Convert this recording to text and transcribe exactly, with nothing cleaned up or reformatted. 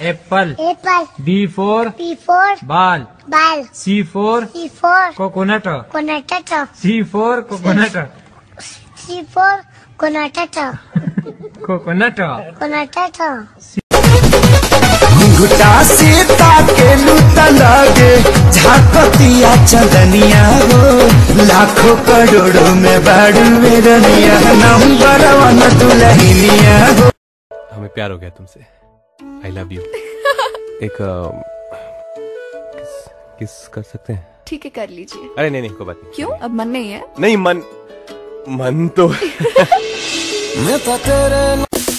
Apple apple B for B for ball ball C for C for coconut coconut C for coconut C for coconut coconut coconut घुटा से ताके लूटा लगे झाकतिया चंदनिया हो लाखों करोड़ों में बाड़ू में रनिया नंबर वन दुल्हनिया हो। हमें प्यार हो गया तुमसे। I love you. एक आ, किस किस कर सकते हैं? ठीक है कर लीजिए। अरे नहीं नहीं कोई बात नहीं। क्यों अब मन नहीं है? नहीं मन मन तो मैं तो तेरे